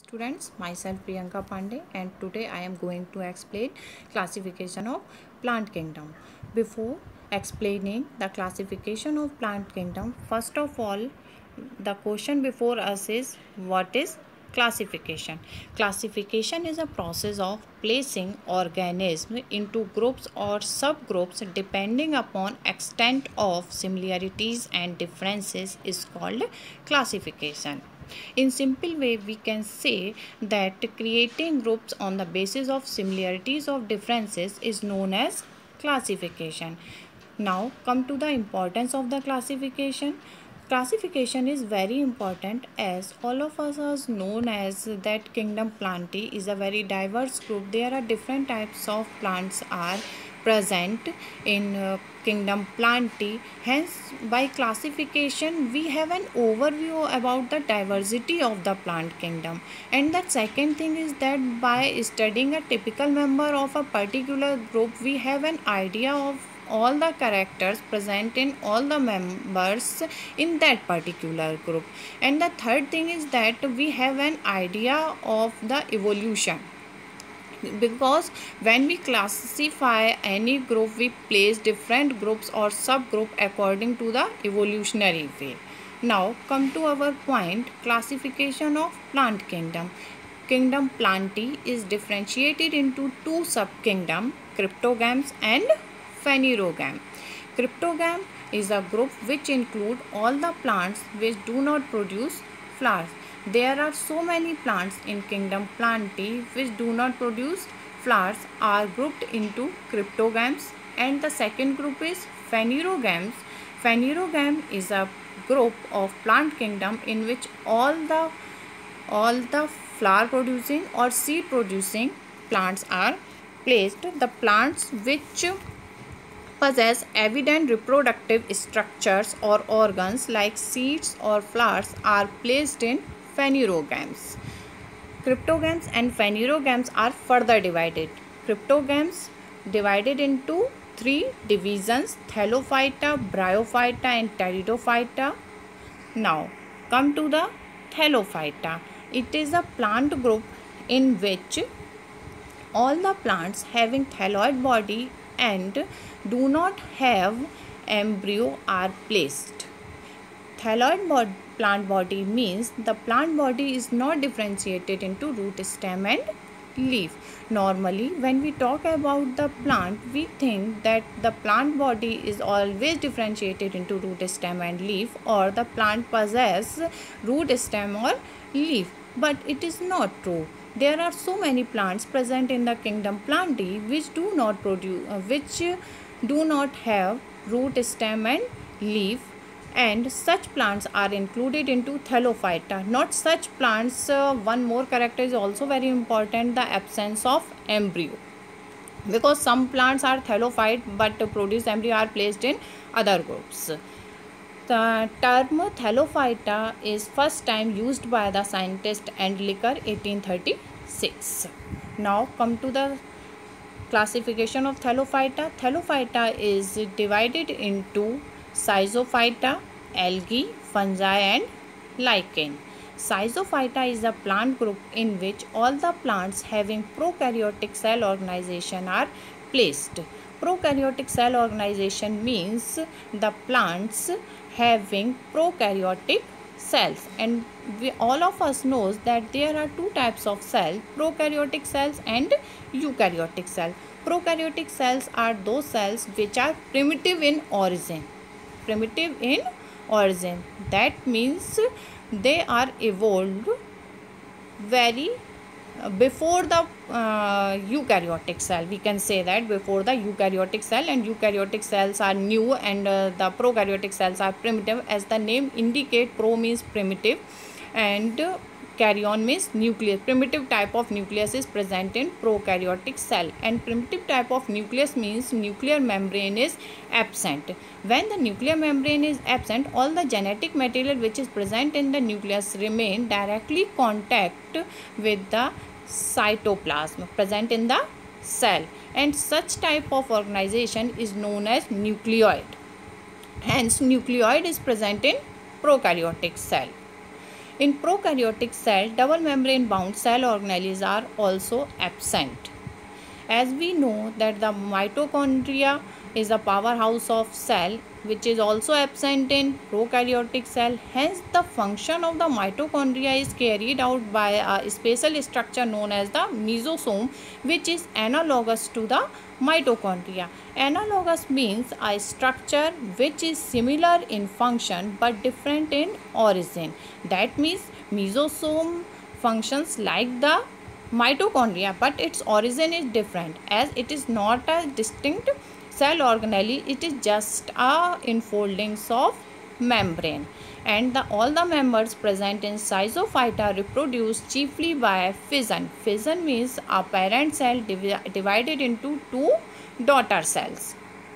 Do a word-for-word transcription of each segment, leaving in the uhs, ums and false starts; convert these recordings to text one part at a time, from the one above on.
students, myself Priyanka Pandey, and today I am going to explain classification of plant kingdom. Before explaining the classification of plant kingdom, first of all, the question before us is what is classification? Classification is a process of placing organisms into groups or subgroups depending upon extent of similarities and differences is called classification. In simple way, we can say that creating groups on the basis of similarities of differences is known as classification. Now come to the importance of the classification. Classification is very important as all of us are known as that kingdom plantae is a very diverse group. There are different types of plants are present in uh, kingdom plantae. Hence, by classification we have an overview about the diversity of the plant kingdom. And the second thing is that by studying a typical member of a particular group, we have an idea of all the characters present in all the members in that particular group. And the third thing is that we have an idea of the evolution, because when we classify any group, we place different groups or subgroup according to the evolutionary way. Now come to our point, classification of plant kingdom. Kingdom plantae is differentiated into two subkingdom, cryptogams and phanerogam. Cryptogam is a group which include all the plants which do not produce flowers. There are so many plants in kingdom plantae which do not produce flowers are grouped into cryptogams. And the second group is phanerogams. Phanerogam is a group of plant kingdom in which all the all the flower producing or seed producing plants are placed. The plants which possess evident reproductive structures or organs like seeds or flowers are placed in phanerogams. Cryptogams and phanerogams are further divided. Cryptogams divided into three divisions: Thallophyta, Bryophyta and Pteridophyta. Now come to the Thallophyta. It is a plant group in which all the plants having thalloid body and do not have embryo are placed. Thalloid bod plant body means the plant body is not differentiated into root, stem and leaf. Normally when we talk about the plant, we think that the plant body is always differentiated into root, stem and leaf, or the plant possess root, stem or leaf, but it is not true. There are so many plants present in the kingdom plantae which do not produce uh, which do not have root, stem and leaf, and such plants are included into Thallophyta. Not such plants, uh, one more character is also very important, the absence of embryo, because some plants are thallophyte but produce embryo are placed in other groups. The term Thallophyta is first time used by the scientist Endlicher eighteen thirty-six. Now come to the classification of Thallophyta. Thallophyta is divided into Schizophyta, algae, fungi and lichen. Schizophyta is a plant group in which all the plants having prokaryotic cell organization are placed. Prokaryotic cell organization means the plants having prokaryotic cells, and we all of us knows that there are two types of cells, prokaryotic cells and eukaryotic cells. Prokaryotic cells are those cells which are primitive in origin. Primitive in origin, that means they are evolved very uh, before the uh, eukaryotic cell. We can say that before the eukaryotic cell, and eukaryotic cells are new and uh, the prokaryotic cells are primitive. As the name indicate, pro means primitive and uh, karyon means nucleus. Primitive type of nucleus is present in prokaryotic cell, and primitive type of nucleus means nuclear membrane is absent. When the nuclear membrane is absent, all the genetic material which is present in the nucleus remain directly contact with the cytoplasm present in the cell, and such type of organization is known as nucleoid. Hence nucleoid is present in prokaryotic cell. In prokaryotic cell, double membrane bound cell organelles are also absent. As we know that the mitochondria is a powerhouse of cell which is also absent in prokaryotic cell. Hence, the function of the mitochondria is carried out by a special structure known as the mesosome, which is analogous to the mitochondria. Analogous means a structure which is similar in function but different in origin. That means mesosome functions like the mitochondria, but its origin is different, as it is not a distinct cell organelle, it is just a enfoldings of membrane. And the all the members present in schizophyta reproduce chiefly by fission. Fission means a parent cell divi divided into two daughter cells.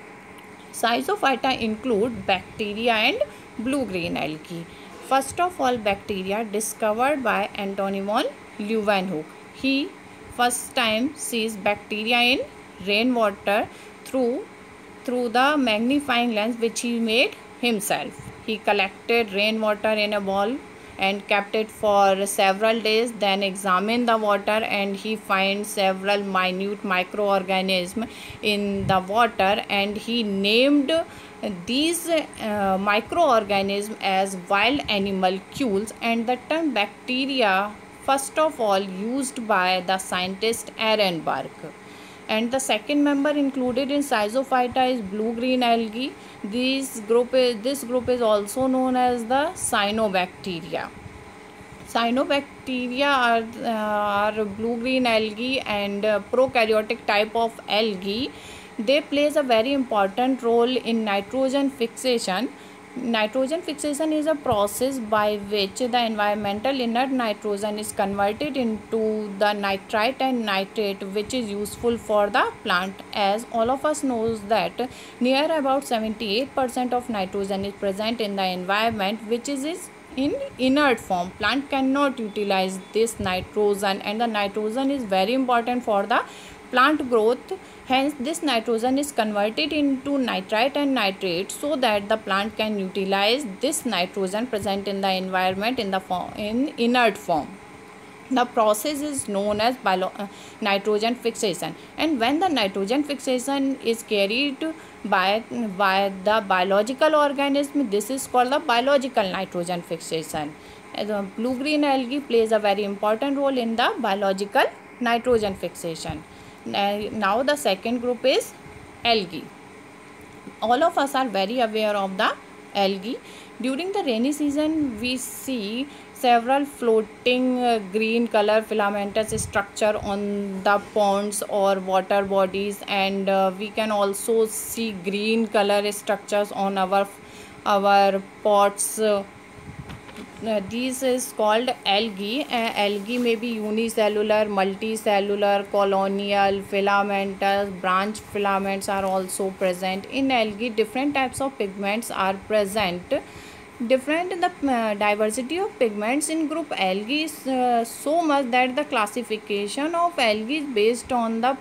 Schizophyta include bacteria and blue-green algae. First of all, bacteria discovered by Antony von Leeuwenhoek. He first time sees bacteria in rainwater through through the magnifying lens which he made himself. He collected rainwater in a bowl and kept it for several days, then examined the water and he finds several minute microorganisms in the water, and he named these uh, microorganisms as wild animalcules, and the term bacteria first of all used by the scientist Ehrenberg. And the second member included in schizophyta is blue-green algae. This group is, this group is also known as the cyanobacteria. Cyanobacteria are, uh, are blue-green algae and uh, prokaryotic type of algae. They plays a very important role in nitrogen fixation. Nitrogen fixation is a process by which the environmental inert nitrogen is converted into the nitrite and nitrate, which is useful for the plant. As all of us knows that near about seventy-eight percent of nitrogen is present in the environment, which is, is in inert form. Plant cannot utilize this nitrogen, and the nitrogen is very important for the plant growth. Hence, this nitrogen is converted into nitrite and nitrate so that the plant can utilize this nitrogen present in the environment in the form in inert form. The process is known as bio, uh, nitrogen fixation, and when the nitrogen fixation is carried by by the biological organism, this is called the biological nitrogen fixation. The blue-green algae plays a very important role in the biological nitrogen fixation. Now the second group is algae. All of us are very aware of the algae. During the rainy season, we see several floating uh, green color filamentous structure on the ponds or water bodies, and uh, we can also see green color structures on our our pots. Uh, Uh, these is called algae. Uh, algae may be unicellular, multicellular, colonial, filamentous, branch filaments are also present. In algae, different types of pigments are present. Different in the uh, diversity of pigments in group algae is uh, so much that the classification of algae is based on the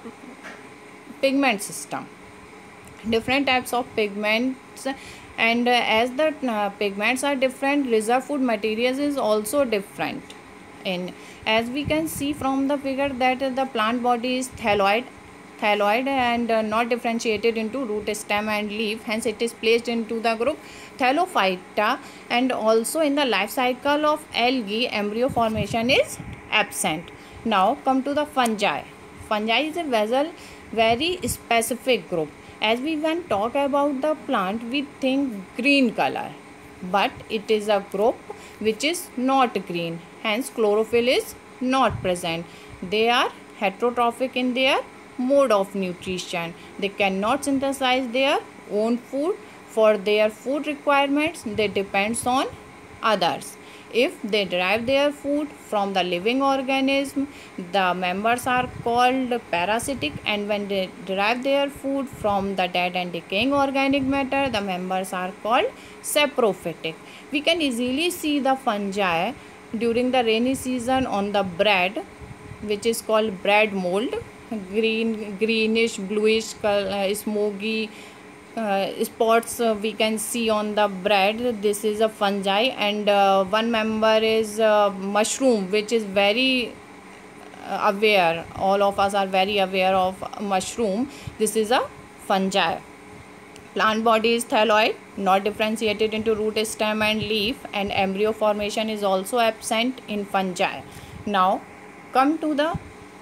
pigment system. Different types of pigments, and uh, as the uh, pigments are different, reserve food materials is also different. In as we can see from the figure that uh, the plant body is thalloid thalloid and uh, not differentiated into root, stem and leaf. Hence it is placed into the group Thallophyta. And also in the life cycle of algae, embryo formation is absent. Now come to the fungi. Fungi is a vessel very specific group. As we when talk about the plant, we think green color, but it is a group which is not green. Hence chlorophyll is not present. They are heterotrophic in their mode of nutrition. They cannot synthesize their own food. For their food requirements, they depends on others. If they derive their food from the living organism, the members are called parasitic, and when they derive their food from the dead and decaying organic matter, the members are called saprophytic. We can easily see the fungi during the rainy season on the bread, which is called bread mold. Green, greenish, bluish, uh, smoky uh, spots uh, we can see on the bread. This is a fungi, and uh, one member is uh, mushroom, which is very uh, aware. All of us are very aware of mushroom. This is a fungi. Plant body is thalloid, not differentiated into root, stem and leaf, and embryo formation is also absent in fungi. Now come to the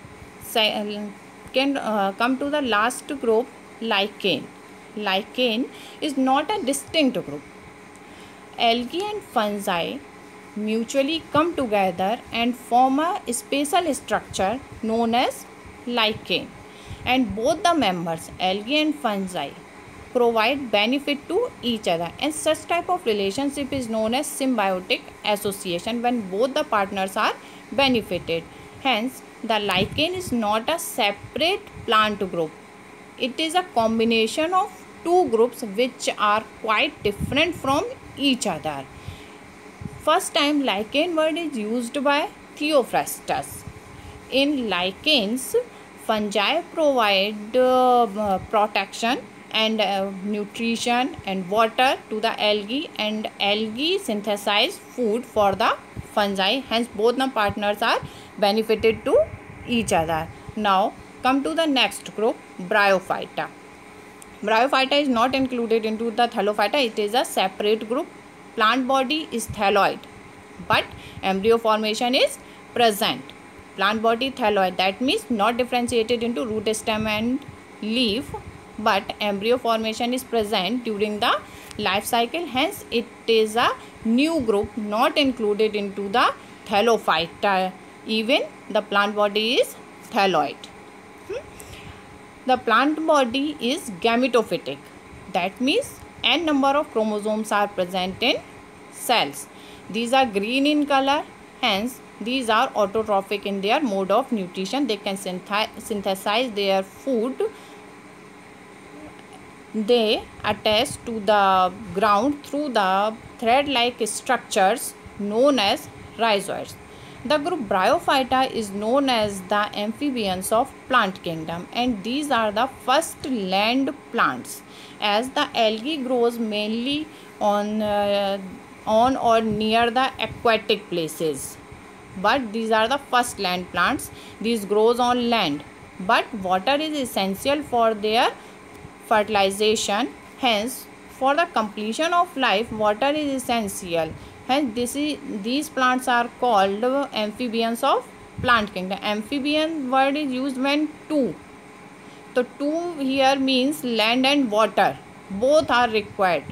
can uh, come to the last group, lichen. Lichen is not a distinct group. Algae and fungi mutually come together and form a special structure known as lichen, and both the members, algae and fungi, provide benefit to each other, and such type of relationship is known as symbiotic association when both the partners are benefited. Hence the lichen is not a separate plant group. It is a combination of two groups which are quite different from each other. First time lichen word is used by Theophrastus. In lichens, fungi provide uh, protection and uh, nutrition and water to the algae, and algae synthesize food for the fungi. Hence both the partners are benefited to each other. Now come to the next group, Bryophyta. Bryophyta is not included into the Thallophyta. It is a separate group. Plant body is thalloid, but embryo formation is present. Plant body thalloid, that means not differentiated into root, stem and leaf, but embryo formation is present during the life cycle. Hence it is a new group, not included into the Thallophyta. Even the plant body is thalloid. Hmm? The plant body is gametophytic. That means n number of chromosomes are present in cells. These are green in color. Hence these are autotrophic in their mode of nutrition. They can synthesize their food. They attach to the ground through the thread-like structures known as rhizoids. The group Bryophyta is known as the amphibians of plant kingdom, and these are the first land plants, as the algae grows mainly on uh, on or near the aquatic places. But these are the first land plants. These grows on land, but water is essential for their fertilization. Hence for the completion of life, water is essential. Hence this is, these plants are called amphibians of plant kingdom. Amphibian word is used when two. So two here means land and water, both are required.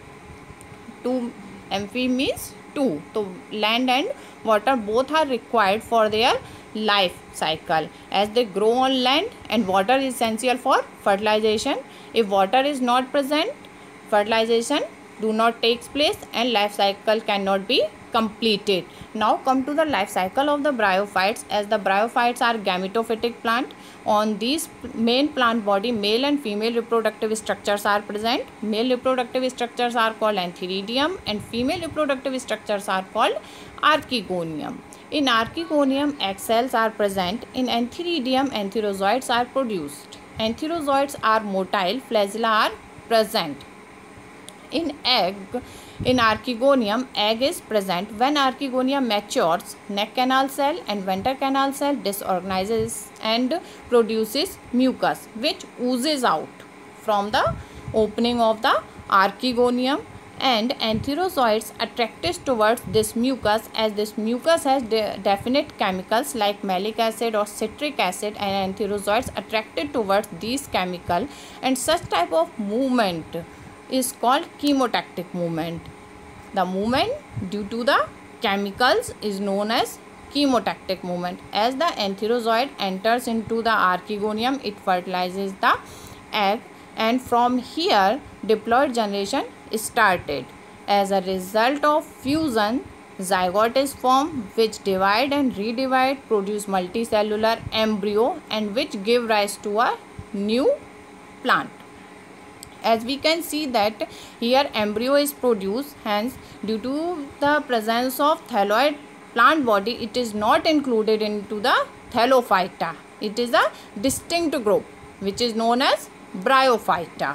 Two, amphi means two. So land and water both are required for their life cycle, as they grow on land, and water is essential for fertilization. If water is not present, fertilization do not takes place and life cycle cannot be completed. Now come to the life cycle of the bryophytes, as the bryophytes are gametophytic plant. On these main plant body, male and female reproductive structures are present. Male reproductive structures are called antheridium, and female reproductive structures are called archegonium. In archegonium, egg cells are present. In antheridium, antherozoids are produced. Antherozoids are motile, flagella are present. In egg, in archegonium, egg is present. When archegonium matures, neck canal cell and venter canal cell disorganizes and produces mucus, which oozes out from the opening of the archegonium, and antherozoids attracted towards this mucus, as this mucus has de definite chemicals like malic acid or citric acid, and antherozoids attracted towards these chemicals, and such type of movement is called chemotactic movement. The movement due to the chemicals is known as chemotactic movement. As the antherozoid enters into the archegonium, it fertilizes the egg, and from here diploid generation started. As a result of fusion, zygote is formed, which divide and redivide, produce multicellular embryo, and which give rise to a new plant. As we can see that here embryo is produced. Hence due to the presence of thalloid plant body, it is not included into the Thallophyta. It is a distinct group which is known as Bryophyta.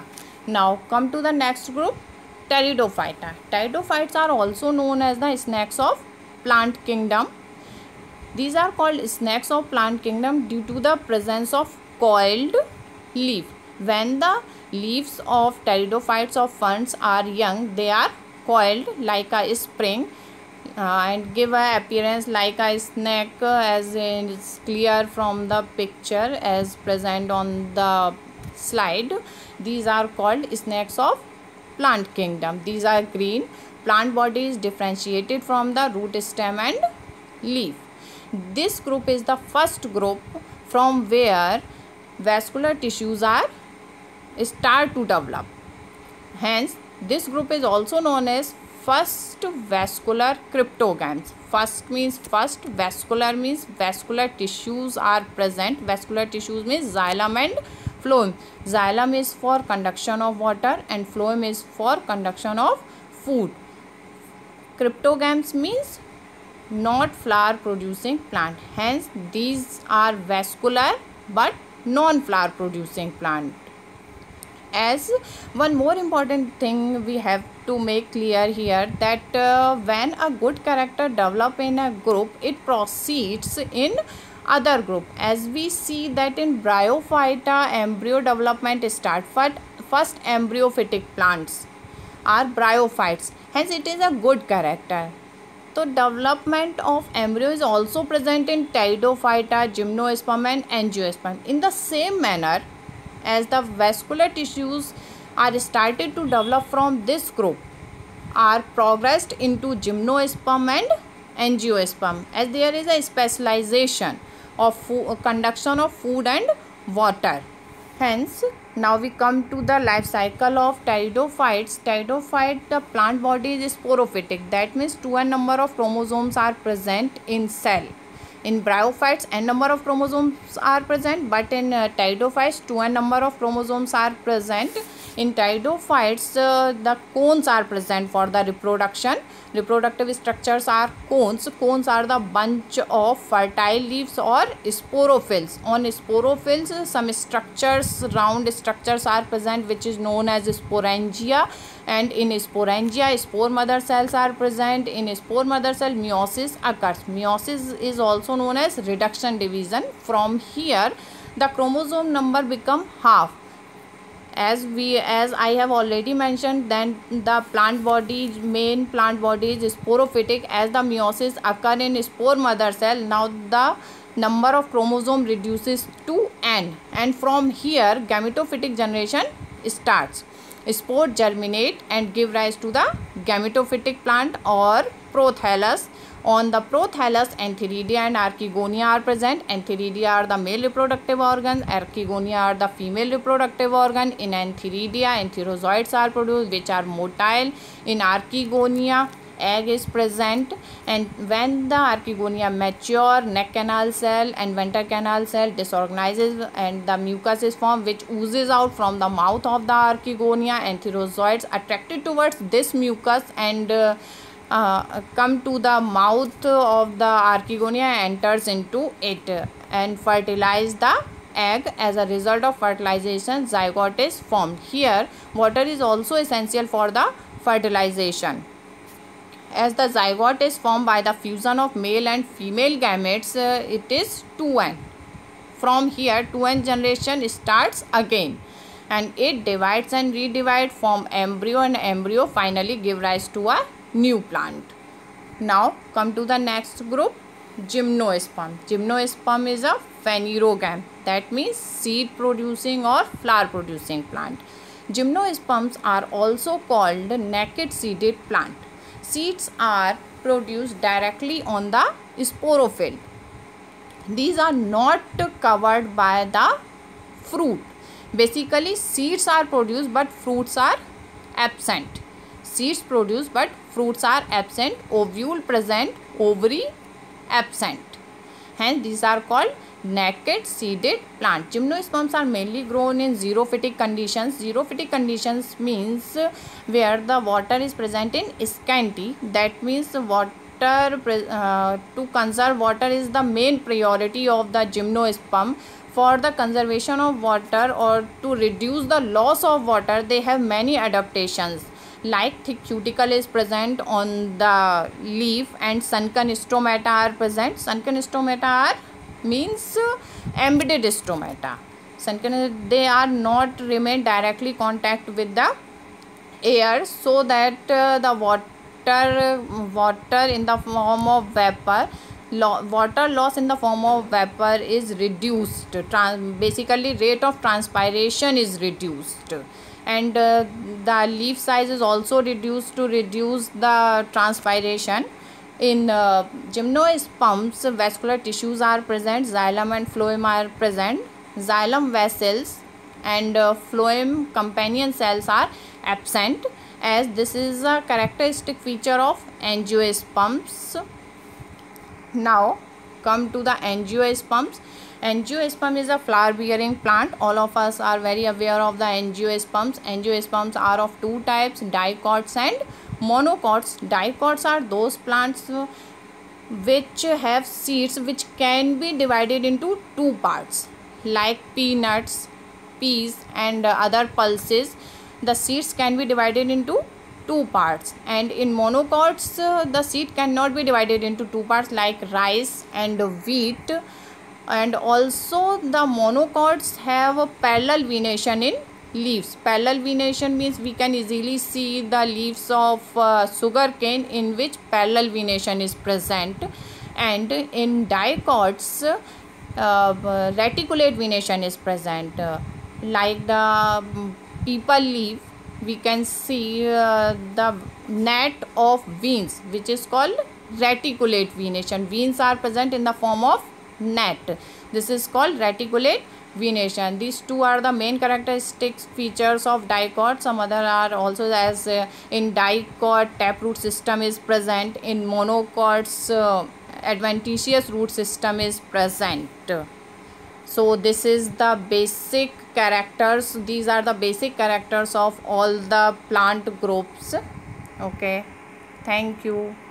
Now come to the next group, Pteridophyta. Pteridophytes are also known as the snakes of plant kingdom. These are called snakes of plant kingdom due to the presence of coiled leaf. When the leaves of pteridophytes of ferns are young, they are coiled like a spring uh, and give a appearance like a snake, uh, as is clear from the picture as present on the slide. These are called snakes of plant kingdom. These are green. Plant body is differentiated from the root, stem and leaf. This group is the first group from where vascular tissues are start to develop. Hence, this group is also known as first vascular cryptogams. First means first, vascular means vascular tissues are present. Vascular tissues means xylem and phloem. Xylem is for conduction of water and phloem is for conduction of food. Cryptogams means not flower producing plant. Hence, these are vascular but non flower producing plant. As one more important thing we have to make clear here, that uh, when a good character develop in a group, it proceeds in other group. As we see that in Bryophyta, embryo development start. First embryophytic plants are bryophytes. Hence, it is a good character. So, development of embryo is also present in Pteridophyta, Gymnosperm and Angiosperm. In the same manner, as the vascular tissues are started to develop from this group, are progressed into Gymnosperm and Angiosperm, as there is a specialization of food, conduction of food and water. Hence, now we come to the life cycle of pteridophytes. Pteridophyte, the plant body is sporophytic. That means two n number of chromosomes are present in cell. In bryophytes, n number of chromosomes are present, but in uh, pteridophytes, two n number of chromosomes are present. In pteridophytes, uh, the cones are present for the reproduction. Reproductive structures are cones. Cones are the bunch of fertile leaves or sporophylls. On sporophylls, some structures, round structures are present, which is known as sporangia. And in sporangia, spore mother cells are present. In spore mother cell, meiosis occurs. Meiosis is also known as reduction division. From here, the chromosome number become half. As we as I have already mentioned, then the plant body, main plant body is sporophytic. As the meiosis occur in spore mother cell, now the number of chromosome reduces to n, and from here gametophytic generation starts. Spore germinate and give rise to the gametophytic plant or prothallus. On the prothallus, Antheridia and Archegonia are present. Antheridia are the male reproductive organs. Archegonia are the female reproductive organ. In Antheridia, antherozoids are produced, which are motile. In Archegonia, egg is present, and when the Archegonia mature, neck canal cell and venter canal cell disorganizes and the mucus is formed, which oozes out from the mouth of the Archegonia. Antherozoids attracted towards this mucus and uh, uh, come to the mouth of the Archegonia, enters into it and fertilize the egg. As a result of fertilization, zygote is formed. Here, water is also essential for the fertilization. As the zygote is formed by the fusion of male and female gametes, uh, it is two n. From here, two n generation starts again, and it divides and redivides, form embryo, and embryo finally give rise to a new plant. Now come to the next group, Gymnosperm. Gymnosperm is a phanerogam, that means seed producing or flower producing plant. Gymnosperms are also called naked seeded plant. Seeds are produced directly on the sporophyll. These are not covered by the fruit. Basically, seeds are produced but fruits are absent. Seeds produced but fruits are absent. Ovule present, ovary absent. Hence, these are called naked seeded plant. Gymnosperms are mainly grown in xerophytic conditions. Xerophytic conditions means where the water is present in scanty. That means what water uh, to conserve water is the main priority of the gymnosperm. For the conservation of water or to reduce the loss of water, they have many adaptations. Like thick cuticle is present on the leaf and sunken stomata are present. Sunken stomata are means uh, embedded stomata. Sunken, they are not remain directly contact with the air, so that uh, the water water in the form of vapor lo- water loss in the form of vapor is reduced. Trans- basically rate of transpiration is reduced, and uh, the leaf size is also reduced to reduce the transpiration. In uh, gymnosperms, vascular tissues are present, xylem and phloem are present. Xylem vessels and uh, phloem companion cells are absent, as this is a characteristic feature of angiosperms. Now come to the angiosperms. Angiosperm is a flower bearing plant. All of us are very aware of the angiosperms. Angiosperms are of two types, dicots and monocots. Dicots are those plants which have seeds which can be divided into two parts, like peanuts, peas and other pulses. The seeds can be divided into two parts, and in monocots uh, the seed cannot be divided into two parts, like rice and wheat. And also the monocots have a parallel venation in leaves. Parallel venation means we can easily see the leaves of uh, sugar cane in which parallel venation is present. And in dicots uh, reticulate venation is present, uh, like the um, people leaf. We can see uh, the net of veins which is called reticulate venation. Veins are present in the form of net. This is called reticulate venation. These two are the main characteristic features of dicot. Some other are also, as uh, in dicot taproot system is present. In monocots uh, adventitious root system is present. So this is the basic characters. These are the basic characters of all the plant groups. Okay, thank you.